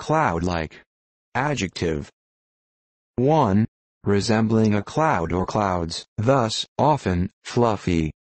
Cloudlike. Adjective. 1. Resembling a cloud or clouds, thus, often, fluffy.